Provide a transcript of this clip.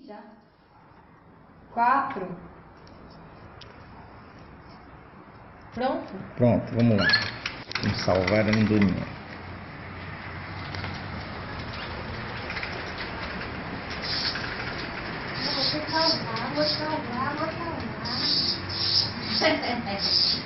Já. 4. Pronto? Pronto, vamos lá. Vamos salvar a andorinha. Vou salvar.